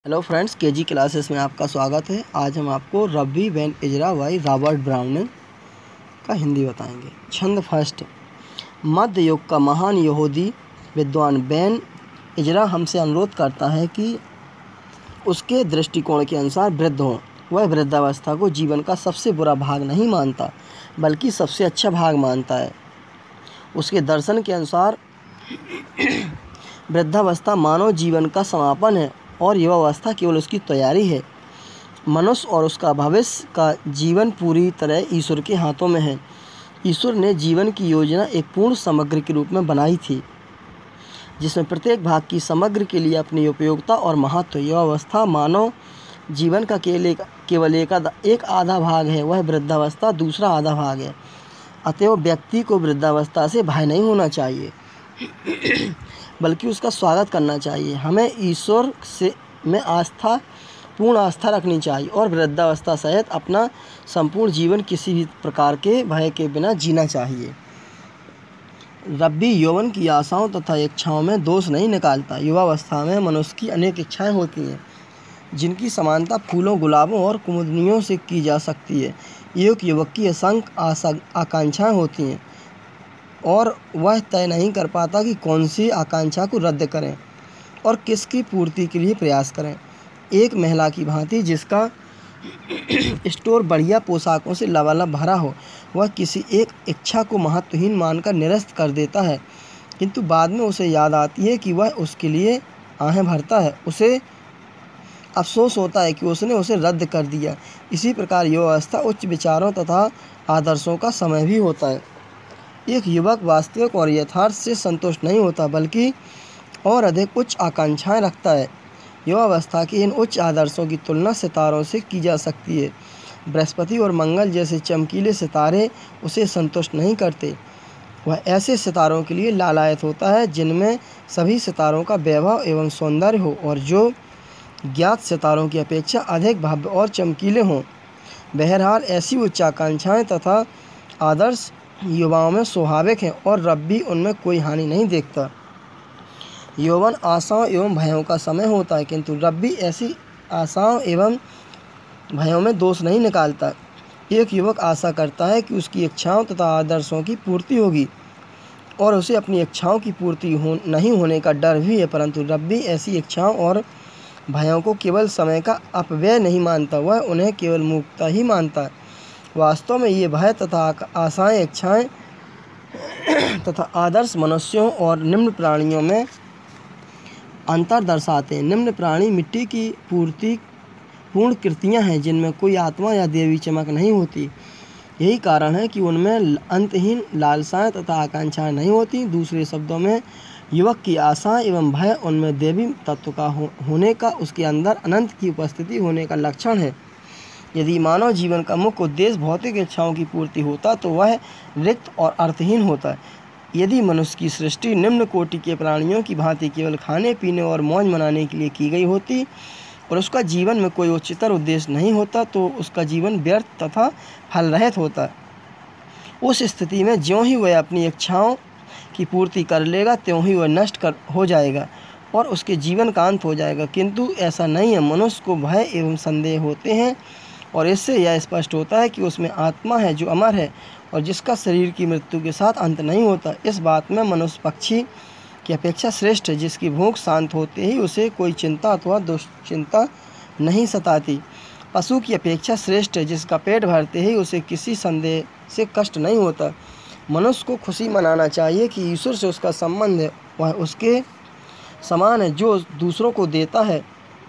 Hello friends, KG classes में आपका स्वागत है। आज हम आपको Rabbi Ben Ezra by Robert Browning का हिंदी बताएंगे। छंद फर्स्ट। मध्य युग का महान यहूदी विद्वान बेन इजरा हमसे अनुरोध करता है कि उसके दृष्टिकोण के अनुसार वृद्ध हों। वह वृद्धावस्था को जीवन का सबसे बुरा भाग नहीं मानता, बल्कि सबसे अच्छा भाग मानता है। उसके दर्शन के अनुसार वृद्धावस्था मानव जीवन का समापन है और युवावस्था केवल उसकी तैयारी है। मनुष्य और उसका भविष्य का जीवन पूरी तरह ईश्वर के हाथों में है। ईश्वर ने जीवन की योजना एक पूर्ण समग्र के रूप में बनाई थी, जिसमें प्रत्येक भाग की समग्र के लिए अपनी उपयोगिता और महत्व। युवावस्था मानव जीवन का केवल एक आधा भाग है, वह वृद्धावस्था दूसरा आधा भाग है। अतएव व्यक्ति को वृद्धावस्था से भय नहीं होना चाहिए, बल्कि उसका स्वागत करना चाहिए। हमें ईश्वर में पूर्ण आस्था रखनी चाहिए और वृद्धावस्था सहित अपना संपूर्ण जीवन किसी भी प्रकार के भय के बिना जीना चाहिए। रब्बी यौवन की आशाओं तथा इच्छाओं में दोष नहीं निकालता। युवावस्था में मनुष्य की अनेक इच्छाएं होती हैं, जिनकी समानता फूलों, गुलाबों और कुमुदनियों से की जा सकती है। एक युवक की असंख्य आकांक्षाएं होती हैं और वह तय नहीं कर पाता कि कौन सी आकांक्षा को रद्द करें और किसकी पूर्ति के लिए प्रयास करें। एक महिला की भांति जिसका स्टोर बढ़िया पोशाकों से लबालब भरा हो, वह किसी एक इच्छा को महत्वहीन मानकर निरस्त कर देता है, किंतु बाद में उसे याद आती है कि वह उसके लिए आहें भरता है। उसे अफसोस होता है कि उसने उसे रद्द कर दिया। इसी प्रकार युवावस्था उच्च विचारों तथा आदर्शों का समय भी होता है। एक युवक वास्तविक और यथार्थ से संतुष्ट नहीं होता, बल्कि और अधिक उच्च आकांक्षाएं रखता है। युवावस्था के इन उच्च आदर्शों की तुलना सितारों से की जा सकती है। बृहस्पति और मंगल जैसे चमकीले सितारे उसे संतुष्ट नहीं करते। वह ऐसे सितारों के लिए लालायत होता है जिनमें सभी सितारों का वैभव एवं सौंदर्य हो और जो ज्ञात सितारों की अपेक्षा अधिक भव्य और चमकीले हों। बहरहाल ऐसी उच्च आकांक्षाएँ तथा आदर्श युवाओं में स्वाभाविक हैं और रब्बी उनमें कोई हानि नहीं देखता। यौवन आशाओं एवं भयों का समय होता है, किंतु रब्बी ऐसी आशाओं एवं भयों में दोष नहीं निकालता। एक युवक आशा करता है कि उसकी इच्छाओं तथा आदर्शों की पूर्ति होगी और उसे अपनी इच्छाओं की पूर्ति नहीं होने का डर भी है, परंतु रब्बी ऐसी इच्छाओं और भयों को केवल समय का अपव्यय नहीं मानता, वह उन्हें केवल मूर्खता ही मानता है। वास्तव में ये भय तथा आशाएं, इच्छाएं तथा आदर्श मनुष्यों और निम्न प्राणियों में अंतर दर्शाते हैं। निम्न प्राणी मिट्टी की पूर्ण कृतियां हैं, जिनमें कोई आत्मा या देवी चमक नहीं होती। यही कारण है कि उनमें अंतहीन लालसाएं तथा आकांक्षाएं नहीं होती। दूसरे शब्दों में, युवक की आशाएं एवं भय उनमें देवी तत्व का होने का, उसके अंदर अनंत की उपस्थिति होने का लक्षण है। यदि मानव जीवन का मुख्य उद्देश्य भौतिक इच्छाओं की पूर्ति होता तो वह रिक्त और अर्थहीन होता। यदि मनुष्य की सृष्टि निम्न कोटि के प्राणियों की भांति केवल खाने पीने और मौज मनाने के लिए की गई होती और उसका जीवन में कोई उच्चतर उद्देश्य नहीं होता, तो उसका जीवन व्यर्थ तथा फल रहित होता। उस स्थिति में ज्यों ही वह अपनी इच्छाओं की पूर्ति कर लेगा, त्यों ही वह नष्ट हो जाएगा और उसके जीवन का अंत हो जाएगा। किंतु ऐसा नहीं है। मनुष्य को भय एवं संदेह होते हैं और इससे यह स्पष्ट होता है कि उसमें आत्मा है जो अमर है और जिसका शरीर की मृत्यु के साथ अंत नहीं होता। इस बात में मनुष्य पक्षी की अपेक्षा श्रेष्ठ है, जिसकी भूख शांत होते ही उसे कोई चिंता अथवा दुश्चिंता नहीं सताती। पशु की अपेक्षा श्रेष्ठ है, जिसका पेट भरते ही उसे किसी संदेह से कष्ट नहीं होता। मनुष्य को खुशी मनाना चाहिए कि ईश्वर से उसका संबंध है, वह उसके समान है जो दूसरों को देता है,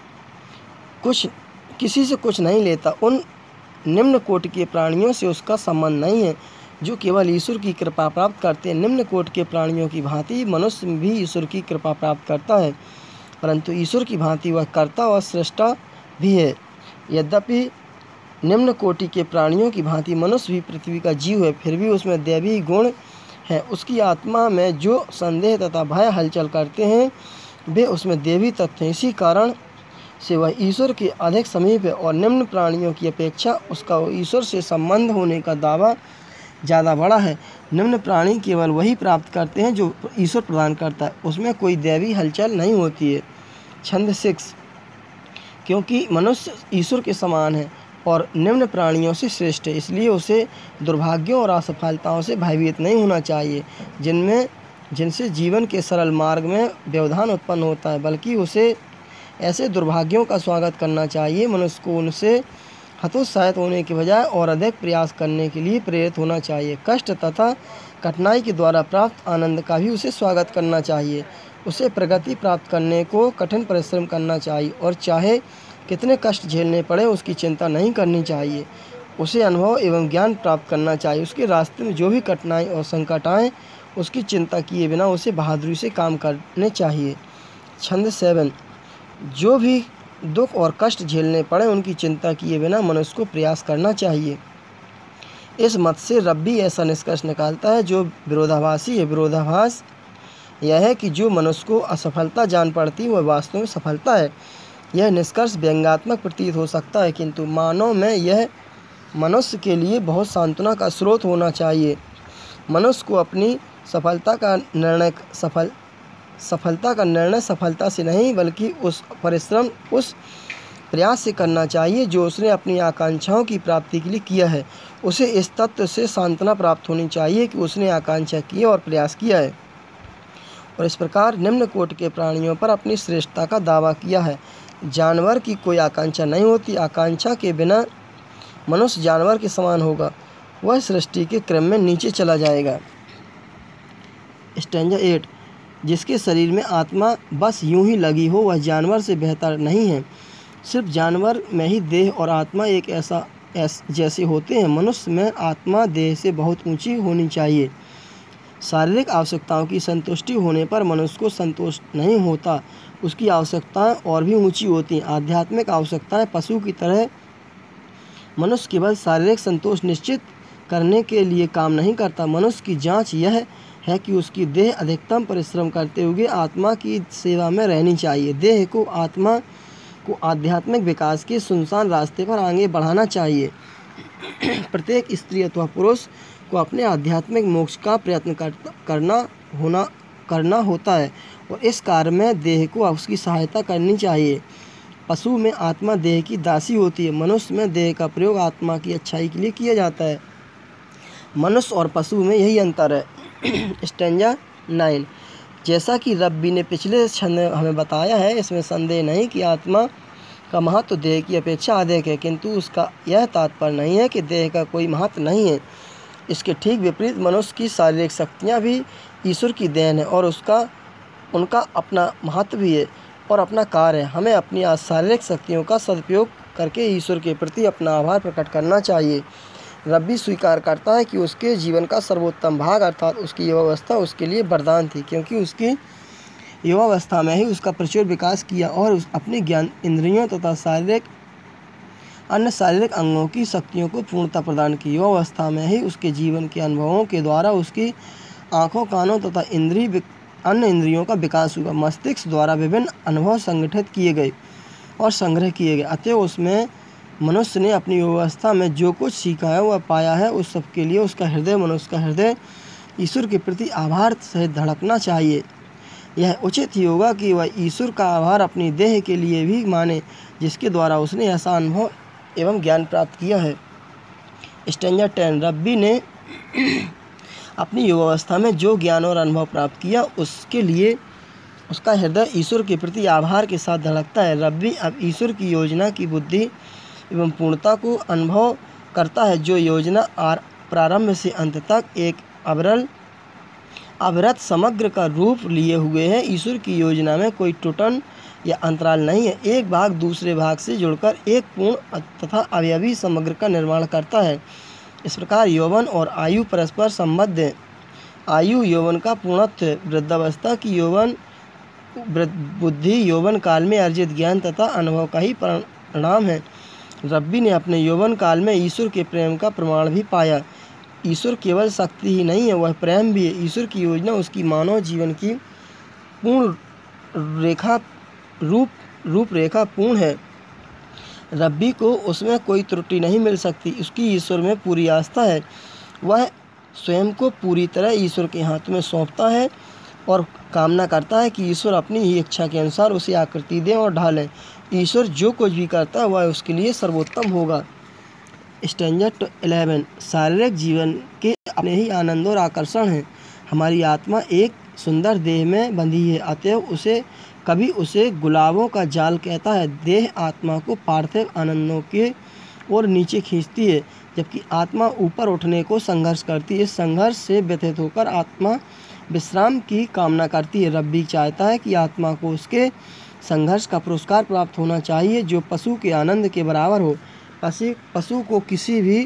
किसी से कुछ नहीं लेता। उन निम्न कोटि के प्राणियों से उसका संबंध नहीं है जो केवल ईश्वर की कृपा प्राप्त करते हैं। निम्न कोटि के प्राणियों की भांति मनुष्य भी ईश्वर की कृपा प्राप्त करता है, परंतु ईश्वर की भांति वह कर्ता और सृष्टा भी है। यद्यपि निम्न कोटि के प्राणियों की भांति मनुष्य भी पृथ्वी का जीव है, फिर भी उसमें दैवी गुण है। उसकी आत्मा में जो संदेह तथा भय हलचल करते हैं, वे उसमें देवी तत्व हैं। इसी कारण से वह ईश्वर के अधिक समीप है और निम्न प्राणियों की अपेक्षा उसका ईश्वर से संबंध होने का दावा ज़्यादा बड़ा है। निम्न प्राणी केवल वही प्राप्त करते हैं जो ईश्वर प्रदान करता है, उसमें कोई दैवी हलचल नहीं होती है। छंद 6। क्योंकि मनुष्य ईश्वर के समान है और निम्न प्राणियों से श्रेष्ठ है, इसलिए उसे दुर्भाग्यों और असफलताओं से भयभीत नहीं होना चाहिए जिनसे जीवन के सरल मार्ग में व्यवधान उत्पन्न होता है, बल्कि उसे ऐसे दुर्भाग्यों का स्वागत करना चाहिए। मनुष्य को उनसे हतोत्साहित होने के बजाय और अधिक प्रयास करने के लिए प्रेरित होना चाहिए। कष्ट तथा कठिनाई के द्वारा प्राप्त आनंद का भी उसे स्वागत करना चाहिए। उसे प्रगति प्राप्त करने को कठिन परिश्रम करना चाहिए और चाहे कितने कष्ट झेलने पड़े उसकी चिंता नहीं करनी चाहिए। उसे अनुभव एवं ज्ञान प्राप्त करना चाहिए। उसके रास्ते में जो भी कठिनाई और संकट आए उसकी चिंता किए बिना उसे बहादुरी से काम करने चाहिए। छंद 7। जो भी दुख और कष्ट झेलने पड़े उनकी चिंता किए बिना मनुष्य को प्रयास करना चाहिए। इस मत से रब्बी ऐसा निष्कर्ष निकालता है जो विरोधाभासी है। विरोधाभास यह है कि जो मनुष्य को असफलता जान पड़ती है वह वास्तव में सफलता है। यह निष्कर्ष व्यंग्यात्मक प्रतीत हो सकता है, किंतु मानव में यह मनुष्य के लिए बहुत सांत्वना का स्रोत होना चाहिए। मनुष्य को अपनी सफलता का निर्णय सफलता से नहीं बल्कि उस परिश्रम, उस प्रयास से करना चाहिए जो उसने अपनी आकांक्षाओं की प्राप्ति के लिए किया है। उसे इस तथ्य से सांत्वना प्राप्त होनी चाहिए कि उसने आकांक्षा की और प्रयास किया है और इस प्रकार निम्न कोटि के प्राणियों पर अपनी श्रेष्ठता का दावा किया है। जानवर की कोई आकांक्षा नहीं होती। आकांक्षा के बिना मनुष्य जानवर के समान होगा, वह सृष्टि के क्रम में नीचे चला जाएगा। स्टैंजा 8। जिसके शरीर में आत्मा बस यूं ही लगी हो वह जानवर से बेहतर नहीं है। सिर्फ जानवर में ही देह और आत्मा एक जैसे होते हैं। मनुष्य में आत्मा देह से बहुत ऊंची होनी चाहिए। शारीरिक आवश्यकताओं की संतुष्टि होने पर मनुष्य को संतोष नहीं होता, उसकी आवश्यकताएं और भी ऊंची होती हैं। आध्यात्मिक आवश्यकताएं पशु की तरह मनुष्य केवल शारीरिक संतोष निश्चित करने के लिए काम नहीं करता। मनुष्य की जांच यह है कि उसकी देह अधिकतम परिश्रम करते हुए आत्मा की सेवा में रहनी चाहिए। देह को आत्मा को आध्यात्मिक विकास के सुनसान रास्ते पर आगे बढ़ाना चाहिए। प्रत्येक स्त्री अथवा पुरुष को अपने आध्यात्मिक मोक्ष का प्रयत्न करना होता है और इस कार्य में देह को उसकी सहायता करनी चाहिए। पशु में आत्मा देह की दासी होती है, मनुष्य में देह का प्रयोग आत्मा की अच्छाई के लिए किया जाता है। मनुष्य और पशु में यही अंतर है। स्टैंजा 9। जैसा कि रब्बी ने पिछले छंद में हमें बताया है, इसमें संदेह नहीं कि आत्मा का महत्व देह की अपेक्षा अधिक है, किंतु उसका यह तात्पर्य नहीं है कि देह का कोई महत्व नहीं है। इसके ठीक विपरीत मनुष्य की शारीरिक शक्तियाँ भी ईश्वर की देन है और उनका अपना महत्व भी है और अपना कार्य है। हमें अपनी शारीरिक शक्तियों का सदुपयोग करके ईश्वर के प्रति अपना आभार प्रकट करना चाहिए। रब्बी स्वीकार करता है कि उसके जीवन का सर्वोत्तम भाग अर्थात उसकी युवावस्था उसके लिए वरदान थी, क्योंकि उसकी युवावस्था में ही उसका प्रचुर विकास किया और अपने ज्ञान इंद्रियों तथा अन्य शारीरिक अंगों की शक्तियों को पूर्णता प्रदान की। युवावस्था में ही उसके जीवन के अनुभवों के द्वारा उसकी आँखों, कानों तथा अन्य इंद्रियों का विकास हुआ। मस्तिष्क द्वारा विभिन्न अनुभव संगठित किए गए और संग्रह किए गए। अतः उसमें मनुष्य ने अपनी युवावस्था में जो कुछ सीखा है वह पाया है, उस सब के लिए मनुष्य का हृदय ईश्वर के प्रति आभार सहित धड़कना चाहिए। यह उचित ही होगा कि वह ईश्वर का आभार अपनी देह के लिए भी माने, जिसके द्वारा उसने ऐसा अनुभव एवं ज्ञान प्राप्त किया है। स्टैंजा 10। रब्बी ने अपनी युवावस्था में जो ज्ञान और अनुभव प्राप्त किया उसके लिए उसका हृदय ईश्वर के प्रति आभार के साथ धड़कता है। रब्बी अब ईश्वर की योजना की बुद्धि एवं पूर्णता को अनुभव करता है, जो योजना प्रारंभ से अंत तक एक अविरत समग्र का रूप लिए हुए है। ईश्वर की योजना में कोई टुटन या अंतराल नहीं है। एक भाग दूसरे भाग से जुड़कर एक पूर्ण तथा अवयवी समग्र का निर्माण करता है। इस प्रकार यौवन और आयु परस्पर संबद्ध हैं। आयु यौवन का पूर्णत्व है। वृद्धावस्था की बुद्धि यौवन काल में अर्जित ज्ञान तथा अनुभव का ही परिणाम है। रब्बी ने अपने यौवन काल में ईश्वर के प्रेम का प्रमाण भी पाया। ईश्वर केवल शक्ति ही नहीं है, वह प्रेम भी है। ईश्वर की योजना उसकी मानव जीवन की रूपरेखा पूर्ण है। रब्बी को उसमें कोई त्रुटि नहीं मिल सकती। उसकी ईश्वर में पूरी आस्था है। वह स्वयं को पूरी तरह ईश्वर के हाथों में सौंपता है और कामना करता है कि ईश्वर अपनी ही इच्छा के अनुसार उसे आकृति दें और ढालें। ईश्वर जो कुछ भी करता है वह उसके लिए सर्वोत्तम होगा। स्टैंजा 11। शारीरिक जीवन के अपने ही आनंद और आकर्षण हैं। हमारी आत्मा एक सुंदर देह में बंधी है, अतएव कभी उसे गुलाबों का जाल कहता है। देह आत्मा को पार्थिव आनंदों के ओर नीचे खींचती है, जबकि आत्मा ऊपर उठने को संघर्ष करती है। इस संघर्ष से व्यथित होकर आत्मा विश्राम की कामना करती है। रब्बी चाहता है कि आत्मा को उसके संघर्ष का पुरस्कार प्राप्त होना चाहिए, जो पशु के आनंद के बराबर हो। पशु को किसी भी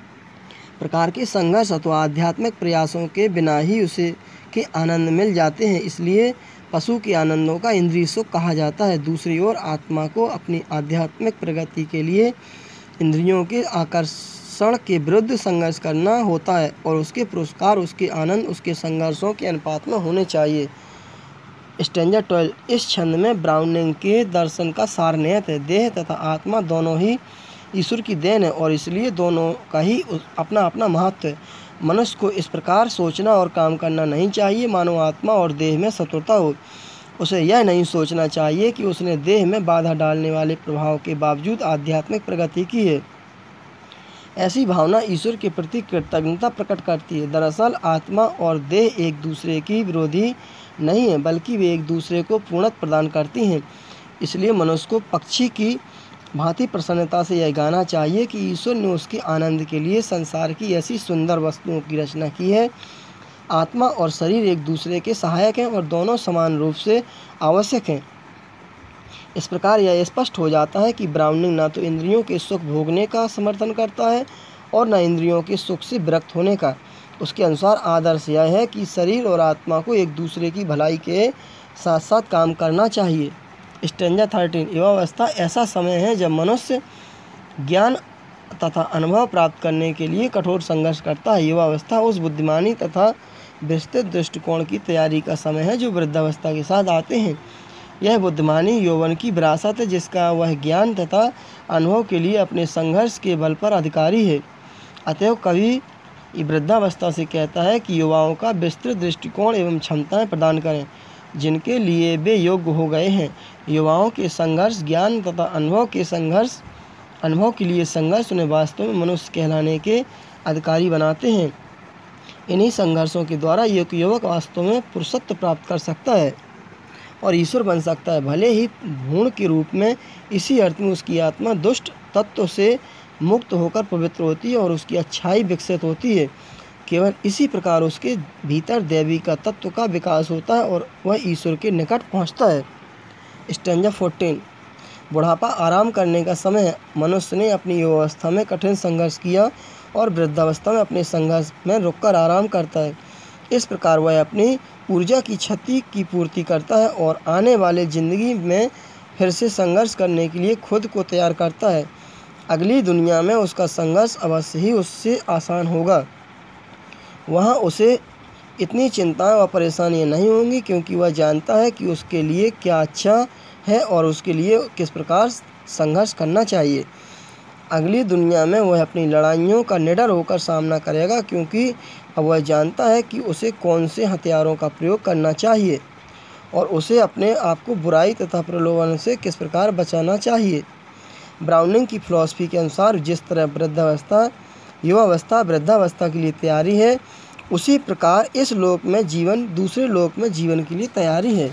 प्रकार के संघर्ष अथवा आध्यात्मिक प्रयासों के बिना ही उसे के आनंद मिल जाते हैं, इसलिए पशु के आनंदों का इंद्रिय सुख कहा जाता है। दूसरी ओर आत्मा को अपनी आध्यात्मिक प्रगति के लिए इंद्रियों के आकर्षण के विरुद्ध संघर्ष करना होता है, और उसके पुरस्कार, उसके आनंद उसके संघर्षों के अनुपात में होने चाहिए। स्टैंजा 12। इस छंद में ब्राउनिंग के दर्शन का सार निहित है। देह तथा आत्मा दोनों ही ईश्वर की देन है, और इसलिए दोनों का ही अपना अपना महत्व है। मनुष्य को इस प्रकार सोचना और काम करना नहीं चाहिए मानो आत्मा और देह में शत्रुता हो। उसे यह नहीं सोचना चाहिए कि उसने देह में बाधा डालने वाले प्रभाव के बावजूद आध्यात्मिक प्रगति की है। ऐसी भावना ईश्वर के प्रति कृतज्ञता प्रकट करती है। दरअसल आत्मा और देह एक दूसरे की विरोधी नहीं है, बल्कि वे एक दूसरे को पूर्णत्व प्रदान करती हैं। इसलिए मनुष्य को पक्षी की भांति प्रसन्नता से यह गाना चाहिए कि ईश्वर ने उसके आनंद के लिए संसार की ऐसी सुंदर वस्तुओं की रचना की है। आत्मा और शरीर एक दूसरे के सहायक हैं और दोनों समान रूप से आवश्यक हैं। इस प्रकार यह स्पष्ट हो जाता है कि ब्राउनिंग न तो इंद्रियों के सुख भोगने का समर्थन करता है और न इंद्रियों के सुख से विरक्त होने का। उसके अनुसार आदर्श यह है कि शरीर और आत्मा को एक दूसरे की भलाई के साथ साथ काम करना चाहिए। स्टैंजा 13। युवावस्था ऐसा समय है जब मनुष्य ज्ञान तथा अनुभव प्राप्त करने के लिए कठोर संघर्ष करता है। युवावस्था उस बुद्धिमानी तथा विस्तृत दृष्टिकोण की तैयारी का समय है जो वृद्धावस्था के साथ आते हैं। यह बुद्धिमानी यौवन की विरासत है, जिसका वह ज्ञान तथा अनुभव के लिए अपने संघर्ष के बल पर अधिकारी है। अतएव कवि वृद्धावस्था से कहता है कि युवाओं का विस्तृत दृष्टिकोण एवं क्षमताएं प्रदान करें, जिनके लिए वे योग्य हो गए हैं। युवाओं के संघर्ष, ज्ञान तथा अनुभव के लिए संघर्ष उन्हें वास्तव में मनुष्य कहलाने के अधिकारी बनाते हैं। इन्हीं संघर्षों के द्वारा एक युवक वास्तव में पुरुषत्व प्राप्त कर सकता है और ईश्वर बन सकता है, भले ही भ्रूण के रूप में। इसी अर्थ में उसकी आत्मा दुष्ट तत्व से मुक्त होकर पवित्र होती है और उसकी अच्छाई विकसित होती है। केवल इसी प्रकार उसके भीतर दैवी का तत्व का विकास होता है और वह ईश्वर के निकट पहुंचता है। स्टैंजा 14। बुढ़ापा आराम करने का समय है। मनुष्य ने अपनी युवावस्था में कठिन संघर्ष किया और वृद्धावस्था में अपने संघर्ष में रुककर आराम करता है। इस प्रकार वह अपनी ऊर्जा की क्षति की पूर्ति करता है और आने वाले जिंदगी में फिर से संघर्ष करने के लिए खुद को तैयार करता है। अगली दुनिया में उसका संघर्ष अवश्य ही उससे आसान होगा। वहाँ उसे इतनी चिंताएं व परेशानियां नहीं होंगी, क्योंकि वह जानता है कि उसके लिए क्या अच्छा है और उसके लिए किस प्रकार संघर्ष करना चाहिए। अगली दुनिया में वह अपनी लड़ाइयों का निडर होकर सामना करेगा, क्योंकि अब वह जानता है कि उसे कौन से हथियारों का प्रयोग करना चाहिए और उसे अपने आप को बुराई तथा प्रलोभन से किस प्रकार बचाना चाहिए। ब्राउनिंग की फिलॉसफी के अनुसार जिस तरह युवावस्था वृद्धावस्था के लिए तैयारी है, उसी प्रकार इस लोक में जीवन दूसरे लोक में जीवन के लिए तैयारी है।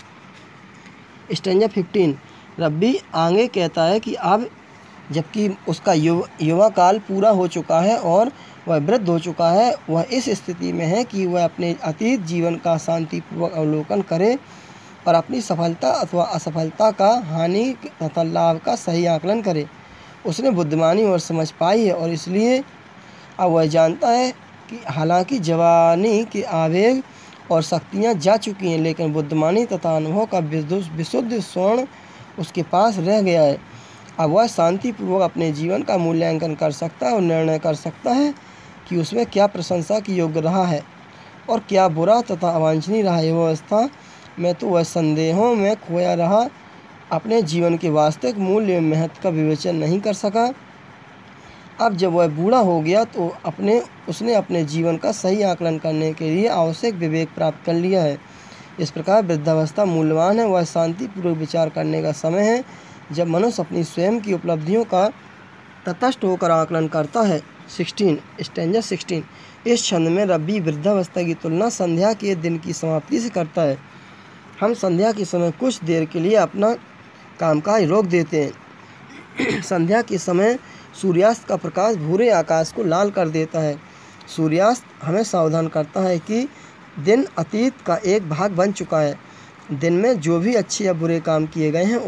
स्टैंजा 15। रब्बी आगे कहता है कि अब जबकि उसका युवा काल पूरा हो चुका है और वह वृद्ध हो चुका है, वह इस स्थिति में है कि वह अपने अतीत जीवन का शांतिपूर्वक अवलोकन करे और अपनी सफलता अथवा असफलता का, हानि तथा लाभ का सही आकलन करे। उसने बुद्धिमानी और समझ पाई है और इसलिए अब वह जानता है कि हालांकि जवानी के आवेग और शक्तियाँ जा चुकी हैं, लेकिन बुद्धिमानी तथा अनुभव का विशुद्ध स्वर्ण उसके पास रह गया है। अब वह शांतिपूर्वक अपने जीवन का मूल्यांकन कर सकता है और निर्णय कर सकता है कि उसमें क्या प्रशंसा की योग्य रहा है और क्या बुरा तथा अवांछनीय रहा। युवावस्था में तो वह संदेहों में खोया रहा, अपने जीवन के वास्तविक मूल्य एवं महत्व का विवेचन नहीं कर सका। अब जब वह बूढ़ा हो गया तो उसने अपने जीवन का सही आकलन करने के लिए आवश्यक विवेक प्राप्त कर लिया है। इस प्रकार वृद्धावस्था मूल्यवान है। वह शांतिपूर्वक विचार करने का समय है जब मनुष्य अपनी स्वयं की उपलब्धियों का तटस्थ होकर आकलन करता है। 16 स्टैंजा 16 इस छंद में रवि वृद्धावस्था की तुलना संध्या के दिन की समाप्ति से करता है। हम संध्या के समय कुछ देर के लिए अपना कामकाज रोक देते हैं। संध्या के समय सूर्यास्त का प्रकाश भूरे आकाश को लाल कर देता है। सूर्यास्त हमें सावधान करता है कि दिन अतीत का एक भाग बन चुका है। दिन में जो भी अच्छे या बुरे काम किए गए हैं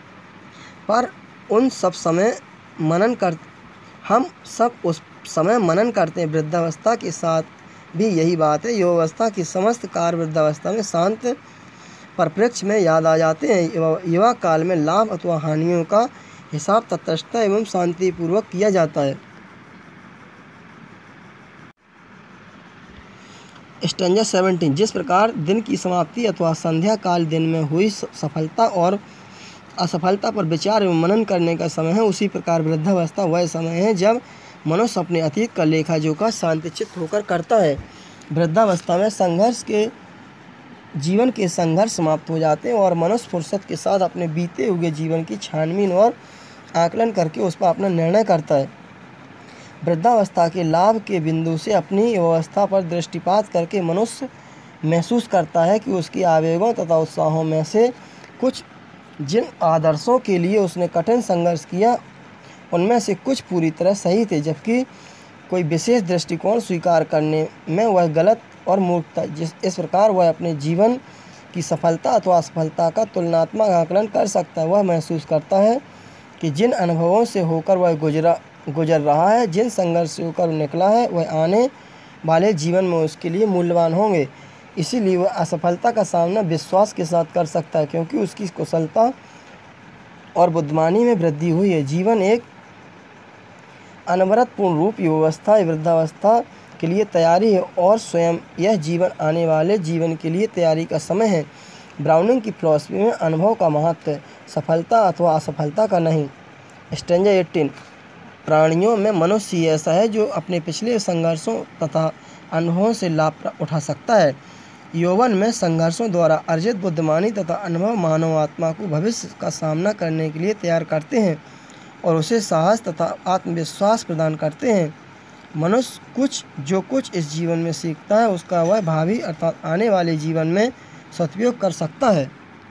उन सब समय हम सब उस समय मनन करते हैं। वृद्धावस्था के साथ भी यही बात है। युवावस्था के समस्त कार्य वृद्धावस्था में शांत परिप्रेक्ष्य में याद आ जाते हैं। युवा काल में लाभ अथवा हानियों का हिसाब तटस्थता एवं शांतिपूर्वक किया जाता है। स्टैंजा 17 जिस प्रकार दिन की समाप्ति अथवा संध्या काल दिन में हुई सफलता और असफलता पर विचार एवं मनन करने का समय है, उसी प्रकार वृद्धावस्था वह समय है जब मनुष्य अपने अतीत का लेखा जोखा शांतिचित्त होकर करता है। वृद्धावस्था में जीवन के संघर्ष समाप्त हो जाते हैं और मनुष्य फुर्सत के साथ अपने बीते हुए जीवन की छानबीन और आकलन करके उस पर अपना निर्णय करता है। वृद्धावस्था के लाभ के बिंदु से अपनी अवस्था पर दृष्टिपात करके मनुष्य महसूस करता है कि उसके आवेगों तथा उत्साहों में से कुछ जिन आदर्शों के लिए उसने कठिन संघर्ष किया उनमें से कुछ पूरी तरह सही थे, जबकि कोई विशेष दृष्टिकोण स्वीकार करने में वह गलत और मूर्ख था। इस प्रकार वह अपने जीवन की सफलता अथवा असफलता का तुलनात्मक आकलन कर सकता है। वह महसूस करता है कि जिन अनुभवों से होकर वह गुजर रहा है, जिन संघर्ष से होकर निकला है, वह आने वाले जीवन में उसके लिए मूल्यवान होंगे। इसीलिए वह असफलता का सामना विश्वास के साथ कर सकता है, क्योंकि उसकी कुशलता और बुद्धिमानी में वृद्धि हुई है। जीवन एक अनवरत पूर्ण रूप युवावस्था वृद्धावस्था के लिए तैयारी है और स्वयं यह जीवन आने वाले जीवन के लिए तैयारी का समय है। ब्राउनिंग की फिलॉसफी में अनुभव का महत्व है, सफलता अथवा असफलता का नहीं। स्टैंजा 18 प्राणियों में मनुष्य ही ऐसा है जो अपने पिछले संघर्षों तथा अनुभवों से लाभ उठा सकता है। यौवन में संघर्षों द्वारा अर्जित बुद्धिमानी तथा अनुभव मानव आत्मा को भविष्य का सामना करने के लिए तैयार करते हैं और उसे साहस तथा आत्मविश्वास प्रदान करते हैं। मनुष्य जो कुछ इस जीवन में सीखता है उसका वह भावी अर्थात आने वाले जीवन में सदुपयोग कर सकता है।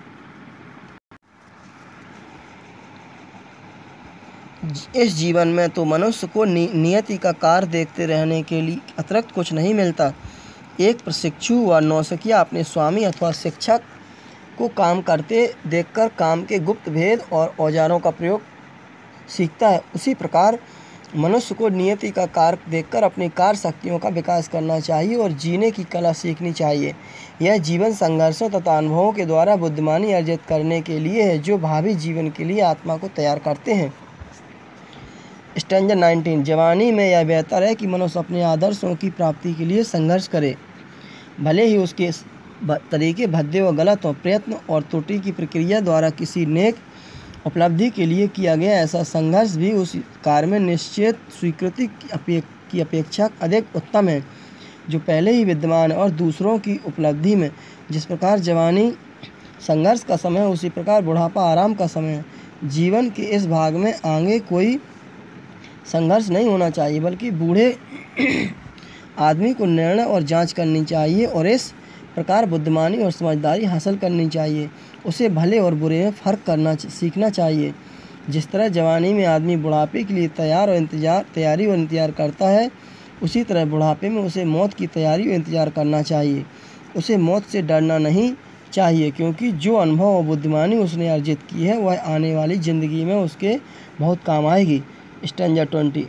इस जीवन में तो मनुष्य को नियति का कार्य देखते रहने के लिए अतिरिक्त कुछ नहीं मिलता। एक प्रशिक्षु व नौसिखिया अपने स्वामी अथवा शिक्षक को काम करते देखकर काम के गुप्त भेद और औजारों का प्रयोग सीखता है, उसी प्रकार मनुष्य को नियति का कार्य देखकर अपनी कार्य शक्तियों का विकास करना चाहिए और जीने की कला सीखनी चाहिए। यह जीवन संघर्षों तथा अनुभवों के द्वारा बुद्धिमानी अर्जित करने के लिए है, जो भावी जीवन के लिए आत्मा को तैयार करते हैं। स्टैंजा 19 जवानी में यह बेहतर है कि मनुष्य अपने आदर्शों की प्राप्ति के लिए संघर्ष करे, भले ही उसके तरीके भद्दे व गलत हो। प्रयत्न और त्रुटि की प्रक्रिया द्वारा किसी नेक उपलब्धि के लिए किया गया ऐसा संघर्ष भी उस कार्य में निश्चित स्वीकृति की अपेक्षा अधिक उत्तम है जो पहले ही विद्यमान है। और दूसरों की उपलब्धि में जिस प्रकार जवानी संघर्ष का समय है, उसी प्रकार बुढ़ापा आराम का समय है। जीवन के इस भाग में आगे कोई संघर्ष नहीं होना चाहिए, बल्कि बूढ़े आदमी को निर्णय और जांच करनी चाहिए और इस प्रकार बुद्धिमानी और समझदारी हासिल करनी चाहिए। उसे भले और बुरे में फ़र्क करना सीखना चाहिए। जिस तरह जवानी में आदमी बुढ़ापे के लिए तैयारी और इंतजार करता है, उसी तरह बुढ़ापे में उसे मौत की तैयारी और इंतजार करना चाहिए। उसे मौत से डरना नहीं चाहिए, क्योंकि जो अनुभव और बुद्धिमानी उसने अर्जित की है वह आने वाली ज़िंदगी में उसके बहुत काम आएगी। स्टैंजा 20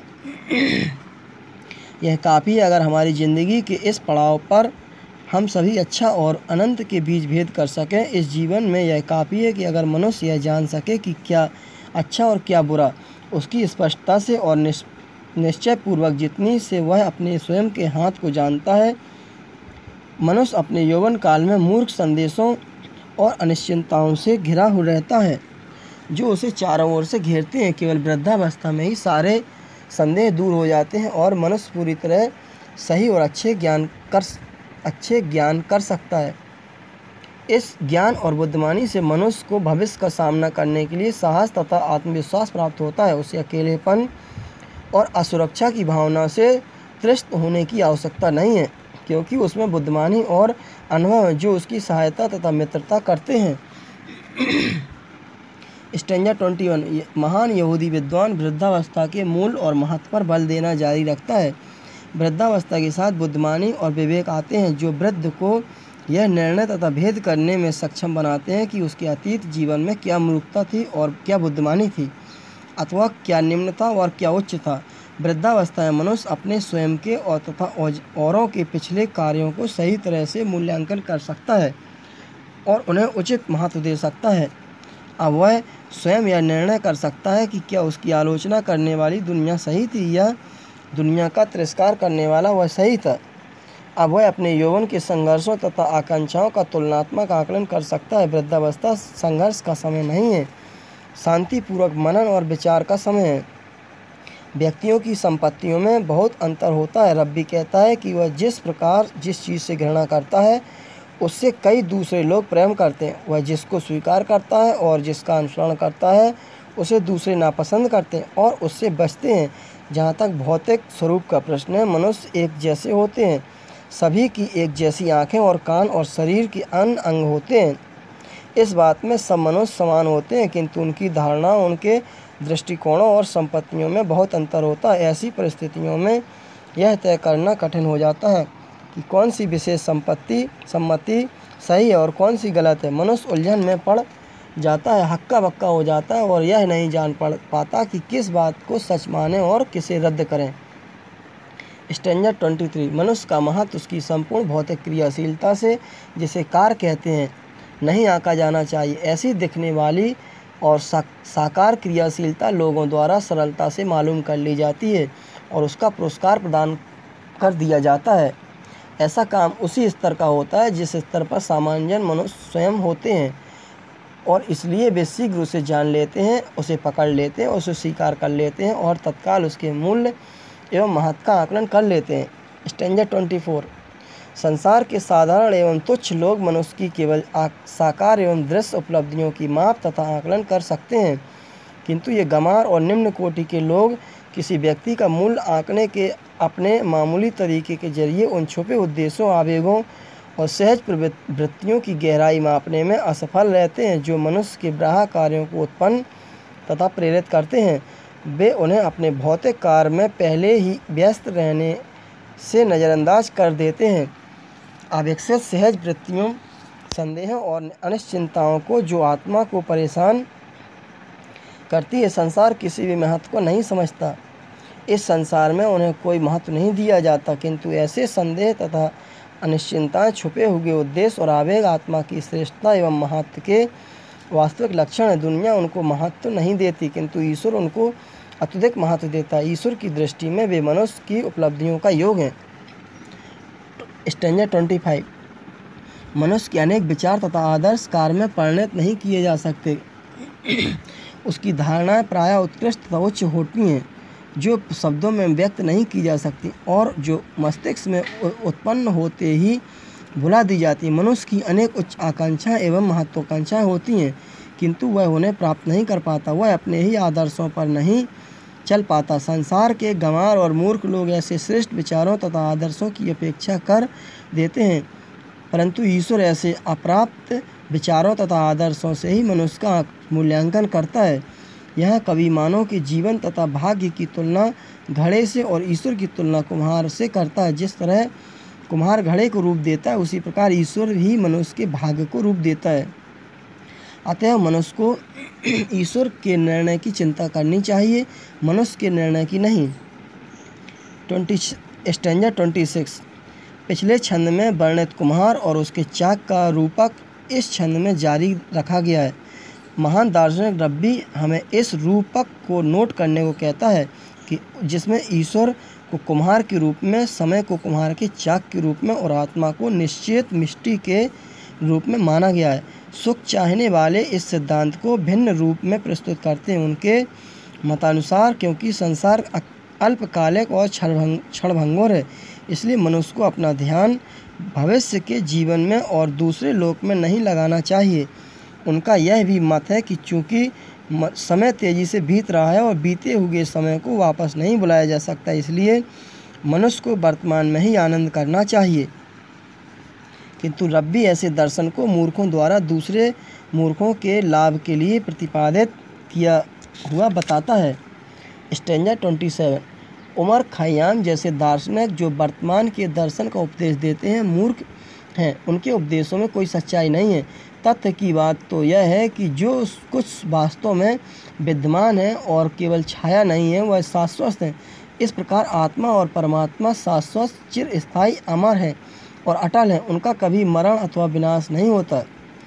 यह काफ़ी है अगर हमारी ज़िंदगी के इस पड़ाव पर हम सभी अच्छा और अनंत के बीच भेद कर सकें। इस जीवन में यह काफ़ी है कि अगर मनुष्य यह जान सके कि क्या अच्छा और क्या बुरा, उसकी स्पष्टता से और निश्चयपूर्वक जितनी से वह अपने स्वयं के हाथ को जानता है। मनुष्य अपने यौवन काल में मूर्ख संदेशों और अनिश्चितताओं से घिरा हो रहता है जो उसे चारों ओर से घेरते हैं। केवल वृद्धावस्था में ही सारे संदेह दूर हो जाते हैं और मनुष्य पूरी तरह सही और अच्छे ज्ञान कर सकता है। इस ज्ञान और बुद्धिमानी से मनुष्य को भविष्य का सामना करने के लिए साहस तथा आत्मविश्वास प्राप्त होता है। उसे अकेलेपन और असुरक्षा की भावना से त्रस्त होने की आवश्यकता नहीं है, क्योंकि उसमें बुद्धिमानी और अनुभव है जो उसकी सहायता तथा मित्रता करते हैं। स्टेंजा 21 महान यहूदी विद्वान वृद्धावस्था के मूल और महत्व पर बल देना जारी रखता है। वृद्धावस्था के साथ बुद्धिमानी और विवेक आते हैं जो वृद्ध को यह निर्णय तथा भेद करने में सक्षम बनाते हैं कि उसके अतीत जीवन में क्या मूर्खता थी और क्या बुद्धिमानी थी, अथवा क्या निम्न था और क्या उच्च था। वृद्धावस्था में मनुष्य अपने स्वयं के और तथा औरों के पिछले कार्यों को सही तरह से मूल्यांकन कर सकता है और उन्हें उचित महत्व दे सकता है। अब वह स्वयं यह निर्णय कर सकता है कि क्या उसकी आलोचना करने वाली दुनिया सही थी या दुनिया का तिरस्कार करने वाला वह सही था। अब वह अपने यौवन के संघर्षों तथा आकांक्षाओं का तुलनात्मक आकलन कर सकता है। वृद्धावस्था संघर्ष का समय नहीं है, शांतिपूर्वक मनन और विचार का समय है। व्यक्तियों की संपत्तियों में बहुत अंतर होता है। रब्बी कहता है कि वह जिस प्रकार जिस चीज़ से घृणा करता है उससे कई दूसरे लोग प्रेम करते हैं। वह जिसको स्वीकार करता है और जिसका अनुसरण करता है उसे दूसरे नापसंद करते हैं और उससे बचते हैं। जहाँ तक भौतिक स्वरूप का प्रश्न है, मनुष्य एक जैसे होते हैं। सभी की एक जैसी आँखें और कान और शरीर के अन्य अंग होते हैं। इस बात में सब मनुष्य समान होते हैं, किंतु उनकी धारणा, उनके दृष्टिकोणों और संपत्तियों में बहुत अंतर होता है। ऐसी परिस्थितियों में यह तय करना कठिन हो जाता है कि कौन सी विशेष सम्मति सही है और कौन सी गलत है। मनुष्य उलझन में पड़ जाता है, हक्का बक्का हो जाता है और यह नहीं जान पाता कि किस बात को सच माने और किसे रद्द करें। स्टेंजा 23 मनुष्य का महत्व उसकी संपूर्ण भौतिक क्रियाशीलता से, जिसे कार्य कहते हैं, नहीं आंका जाना चाहिए। ऐसी दिखने वाली और साकार क्रियाशीलता लोगों द्वारा सरलता से मालूम कर ली जाती है और उसका पुरस्कार प्रदान कर दिया जाता है। ऐसा काम उसी स्तर का होता है जिस स्तर पर सामान्य मनुष्य स्वयं होते हैं, और इसलिए वे शीघ्र उसे जान लेते हैं, उसे पकड़ लेते हैं, उसे स्वीकार कर लेते हैं और तत्काल उसके मूल्य एवं महत्व का आकलन कर लेते हैं। स्टेंजा 24 संसार के साधारण एवं तुच्छ लोग मनुष्य की केवल साकार एवं दृश्य उपलब्धियों की माप तथा आकलन कर सकते हैं, किंतु ये गंवार और निम्न कोटि के लोग किसी व्यक्ति का मूल्य आंकने के अपने मामूली तरीके के जरिए उन छुपे उद्देश्यों, आवेगों और सहज प्रवृत्तियों की गहराई मापने में असफल रहते हैं जो मनुष्य के ब्राह्य कार्यों को उत्पन्न तथा प्रेरित करते हैं। वे उन्हें अपने भौतिक कार्य में पहले ही व्यस्त रहने से नज़रअंदाज कर देते हैं। अविकसित सहज वृत्तियों, संदेहों और अनिश्चिंताओं को जो आत्मा को परेशान करती है, संसार किसी भी महत्व को नहीं समझता। इस संसार में उन्हें कोई महत्व नहीं दिया जाता, किंतु ऐसे संदेह तथा अनिश्चिंताएं, छुपे हुए उद्देश्य और आवेग आत्मा की श्रेष्ठता एवं महत्व के वास्तविक लक्षण है। दुनिया उनको महत्व नहीं देती, किंतु ईश्वर उनको अत्यधिक महत्व देता है। ईश्वर की दृष्टि में वे मनुष्य की उपलब्धियों का योग हैं। स्टेंजा 25 मनुष्य के अनेक विचार तथा आदर्श कार्य में परिणत नहीं किए जा सकते। उसकी धारणाएं प्रायः उत्कृष्ट तथा उच्च होती हैं, जो शब्दों में व्यक्त नहीं की जा सकती और जो मस्तिष्क में उत्पन्न होते ही भुला दी जाती है। मनुष्य की अनेक उच्च आकांक्षाएं एवं महत्वाकांक्षाएं होती हैं, किंतु वह उन्हें प्राप्त नहीं कर पाता। वह अपने ही आदर्शों पर नहीं चल पाता। संसार के गंवार और मूर्ख लोग ऐसे श्रेष्ठ विचारों तथा आदर्शों की अपेक्षा कर देते हैं, परंतु ईश्वर ऐसे अप्राप्त विचारों तथा आदर्शों से ही मनुष्य का मूल्यांकन करता है। यह कवि मानव के जीवन तथा भाग्य की तुलना घड़े से और ईश्वर की तुलना कुम्हार से करता है। जिस तरह कुम्हार घड़े को रूप देता है, उसी प्रकार ईश्वर ही मनुष्य के भाग्य को रूप देता है। अतः मनुष्य को ईश्वर के निर्णय की चिंता करनी चाहिए, मनुष्य के निर्णय की नहीं। स्टेंजा 26 पिछले छंद में वर्णित कुम्हार और उसके चाक का रूपक इस छंद में जारी रखा गया है। महान दार्शनिक रब्बी हमें इस रूपक को नोट करने को कहता है कि जिसमें ईश्वर को कुम्हार के रूप में, समय को कुम्हार के चाक के रूप में और आत्मा को निश्चित मिट्टी के रूप में माना गया है। सुख चाहने वाले इस सिद्धांत को भिन्न रूप में प्रस्तुत करते हैं। उनके मतानुसार क्योंकि संसार अल्पकालिक और क्षणभंगुर है, इसलिए मनुष्य को अपना ध्यान भविष्य के जीवन में और दूसरे लोक में नहीं लगाना चाहिए। उनका यह भी मत है कि चूँकि समय तेज़ी से बीत रहा है और बीते हुए समय को वापस नहीं बुलाया जा सकता, इसलिए मनुष्य को वर्तमान में ही आनंद करना चाहिए। किंतु रब्बी ऐसे दर्शन को मूर्खों द्वारा दूसरे मूर्खों के लाभ के लिए प्रतिपादित किया हुआ बताता है। स्टैंजा 27। उमर खयाम जैसे दार्शनिक जो वर्तमान के दर्शन का उपदेश देते हैं मूर्ख हैं, उनके उपदेशों में कोई सच्चाई नहीं है। तथ्य की बात तो यह है कि जो कुछ वास्तव में विद्यमान है और केवल छाया नहीं है, वह शाश्वत है। इस प्रकार आत्मा और परमात्मा शाश्वत, चिरस्थायी, अमर है और अटल है। उनका कभी मरण अथवा विनाश नहीं होता।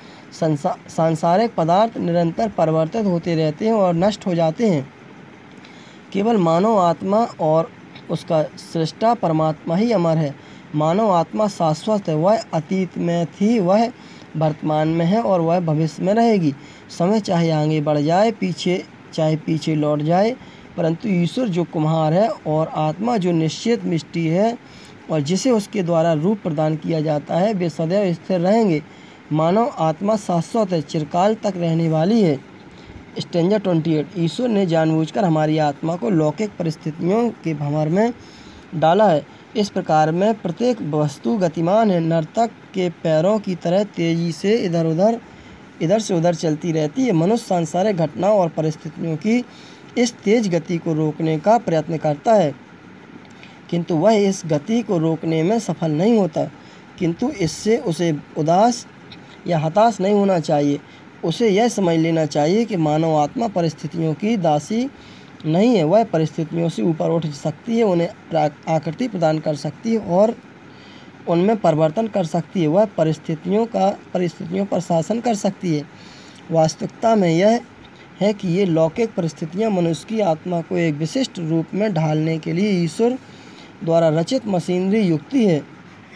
सांसारिक पदार्थ निरंतर परिवर्तित होते रहते हैं और नष्ट हो जाते हैं। केवल मानव आत्मा और उसका सृष्टा परमात्मा ही अमर है। मानव आत्मा शाश्वत है, वह अतीत में थी, वह वर्तमान में है और वह भविष्य में रहेगी। समय चाहे आगे बढ़ जाए, चाहे पीछे लौट जाए, परंतु ईश्वर जो कुम्हार है और आत्मा जो निश्चित मिष्टी है और जिसे उसके द्वारा रूप प्रदान किया जाता है, वे सदैव स्थिर रहेंगे। मानव आत्मा शाश्वत है, चिरकाल तक रहने वाली है। स्टैंजा 28। ईश्वर ने जानबूझकर हमारी आत्मा को लौकिक परिस्थितियों के भंवर में डाला है। इस प्रकार में प्रत्येक वस्तु गतिमान है, नर्तक के पैरों की तरह तेजी से इधर से उधर चलती रहती है। मनुष्य सांसारिक घटनाओं और परिस्थितियों की इस तेज गति को रोकने का प्रयत्न करता है, किंतु वह इस गति को रोकने में सफल नहीं होता। किंतु इससे उसे उदास या हताश नहीं होना चाहिए। उसे यह समझ लेना चाहिए कि मानव आत्मा परिस्थितियों की दासी नहीं है, वह परिस्थितियों से ऊपर उठ सकती है, उन्हें आकृति प्रदान कर सकती है और उनमें परिवर्तन कर सकती है। वह परिस्थितियों पर शासन कर सकती है। वास्तविकता में यह है कि ये लौकिक परिस्थितियां मनुष्य की आत्मा को एक विशिष्ट रूप में ढालने के लिए ईश्वर द्वारा रचित मशीनरी युक्ति है।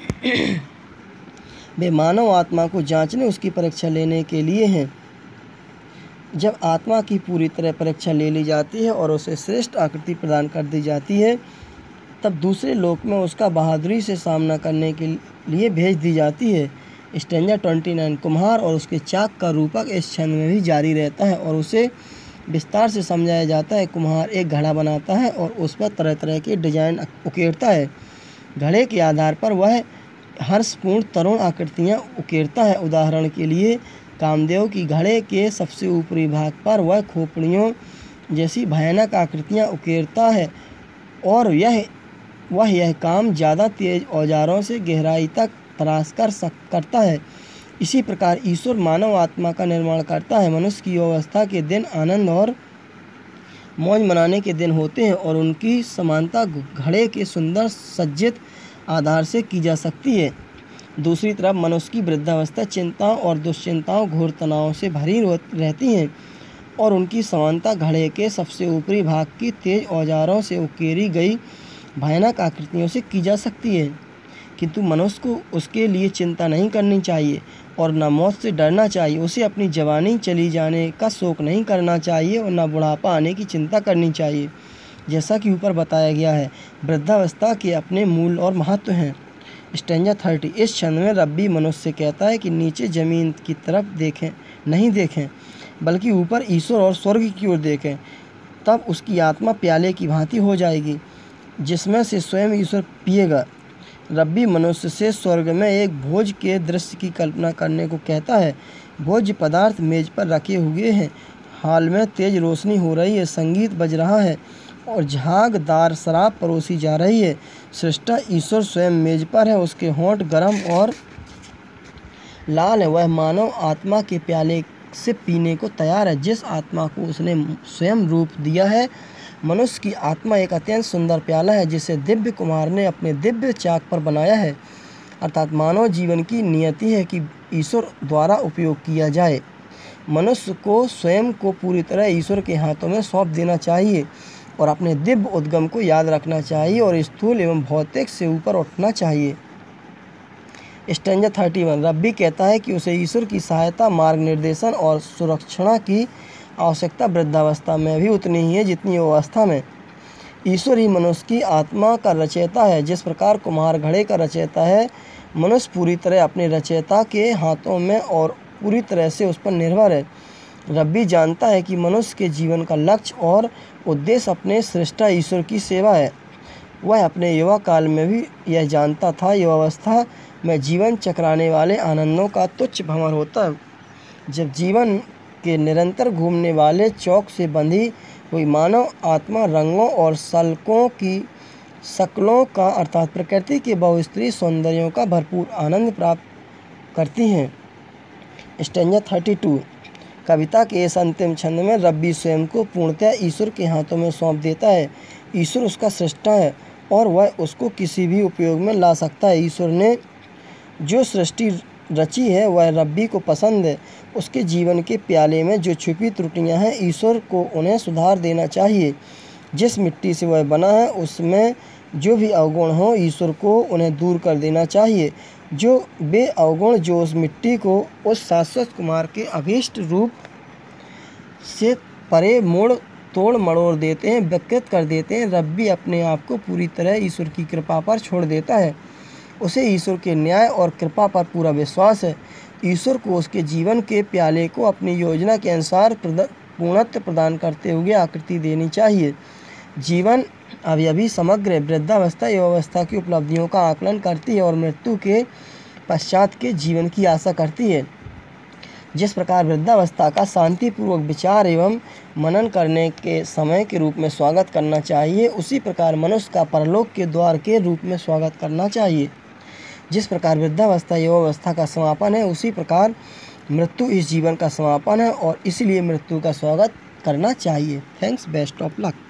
वे मानव आत्मा को जांचने, उसकी परीक्षा लेने के लिए हैं। जब आत्मा की पूरी तरह परीक्षा ले ली जाती है और उसे श्रेष्ठ आकृति प्रदान कर दी जाती है, तब दूसरे लोक में उसका बहादुरी से सामना करने के लिए भेज दी जाती है। स्टैंजा 29। कुम्हार और उसके चाक का रूपक इस छंद में भी जारी रहता है और उसे विस्तार से समझाया जाता है। कुम्हार एक घड़ा बनाता है और उस पर तरह तरह के डिजाइन उकेरता है। घड़े के आधार पर वह हर्षपूर्ण तरुण आकृतियाँ उकेरता है। उदाहरण के लिए कामदेव की घड़े के सबसे ऊपरी भाग पर वह खोपड़ियों जैसी भयानक आकृतियाँ उकेरता है और वह यह काम ज़्यादा तेज औजारों से गहराई तक तराश करता है। इसी प्रकार ईश्वर मानव आत्मा का निर्माण करता है। मनुष्य की अवस्था के दिन आनंद और मौज मनाने के दिन होते हैं और उनकी समानता घड़े के सुंदर सज्जित आधार से की जा सकती है। दूसरी तरफ मनुष्य की वृद्धावस्था चिंताओं और दुश्चिंताओं, घोर तनाव से भरी रहती हैं और उनकी समानता घड़े के सबसे ऊपरी भाग की तेज औजारों से उकेरी गई भयानक आकृतियों से की जा सकती है। किंतु मनुष्य को उसके लिए चिंता नहीं करनी चाहिए और न मौत से डरना चाहिए। उसे अपनी जवानी चली जाने का शोक नहीं करना चाहिए और न बुढ़ापा आने की चिंता करनी चाहिए। जैसा कि ऊपर बताया गया है, वृद्धावस्था के अपने मूल और महत्व हैं। स्टैंजा 30। इस छंद में रब्बी मनुष्य से कहता है कि नीचे जमीन की तरफ नहीं देखें, बल्कि ऊपर ईश्वर और स्वर्ग की ओर देखें। तब उसकी आत्मा प्याले की भांति हो जाएगी जिसमें से स्वयं ईश्वर पिएगा। रब्बी मनुष्य से स्वर्ग में एक भोज के दृश्य की कल्पना करने को कहता है। भोज्य पदार्थ मेज पर रखे हुए हैं, हाल में तेज रोशनी हो रही है, संगीत बज रहा है और झागदार शराब परोसी जा रही है। सृष्टा ईश्वर स्वयं मेज पर है, उसके होंठ गर्म और लाल है। वह मानव आत्मा के प्याले से पीने को तैयार है जिस आत्मा को उसने स्वयं रूप दिया है। मनुष्य की आत्मा एक अत्यंत सुंदर प्याला है जिसे दिव्य कुमार ने अपने दिव्य चाक पर बनाया है। अर्थात मानव जीवन की नियति है कि ईश्वर द्वारा उपयोग किया जाए। मनुष्य को स्वयं को पूरी तरह ईश्वर के हाथों में सौंप देना चाहिए और अपने दिव्य उद्गम को याद रखना चाहिए और स्थूल एवं भौतिक से ऊपर उठना चाहिए। स्टैंजा 31। रब्बी कहता है कि उसे ईश्वर की सहायता, मार्ग निर्देशन और सुरक्षा की आवश्यकता वृद्धावस्था में भी उतनी ही है जितनी अवस्था में। ईश्वर ही मनुष्य की आत्मा का रचयिता है। जिस प्रकार कुम्हार घड़े का रचयिता है, मनुष्य पूरी तरह अपने रचयिता के हाथों में और पूरी तरह से उस पर निर्भर है। रब्बी जानता है कि मनुष्य के जीवन का लक्ष्य और उद्देश्य अपने सृष्टा ईश्वर की सेवा है। वह अपने युवा काल में भी यह जानता था। युवावस्था में जीवन चकराने वाले आनंदों का तुच्छ भंवर होता है। जब जीवन के निरंतर घूमने वाले चौक से बंधी हुई मानव आत्मा रंगों और शक्लों का अर्थात प्रकृति के बहुस्तरीय सौंदर्यों का भरपूर आनंद प्राप्त करती हैं। स्टैंजा 32। कविता के इस अंतिम छंद में रब्बी स्वयं को पूर्णतः ईश्वर के हाथों में सौंप देता है। ईश्वर उसका सृष्टा है और वह उसको किसी भी उपयोग में ला सकता है। ईश्वर ने जो सृष्टि रची है वह रब्बी को पसंद है। उसके जीवन के प्याले में जो छुपी त्रुटियां हैं, ईश्वर को उन्हें सुधार देना चाहिए। जिस मिट्टी से वह बना है उसमें जो भी अवगुण हो, ईश्वर को उन्हें दूर कर देना चाहिए। जो बे अवगुण जो उस मिट्टी को उस शाश्वत कुमार के अभीष्ट रूप से परे तोड़ मड़ोड़ देते हैं, विकृत कर देते हैं, रब्बी अपने आप को पूरी तरह ईश्वर की कृपा पर छोड़ देता है। उसे ईश्वर के न्याय और कृपा पर पूरा विश्वास है। ईश्वर को उसके जीवन के प्याले को अपनी योजना के अनुसार पूर्णत्व प्रदान करते हुए आकृति देनी चाहिए। जीवन अभी समग्र है। वृद्धावस्था युवावस्था की उपलब्धियों का आकलन करती है और मृत्यु के पश्चात के जीवन की आशा करती है। जिस प्रकार वृद्धावस्था का शांतिपूर्वक विचार एवं मनन करने के समय के रूप में स्वागत करना चाहिए, उसी प्रकार मनुष्य का परलोक के द्वार के रूप में स्वागत करना चाहिए। जिस प्रकार वृद्धावस्था युवावस्था का समापन है, उसी प्रकार मृत्यु इस जीवन का समापन है और इसलिए मृत्यु का स्वागत करना चाहिए। Thanks, best of luck.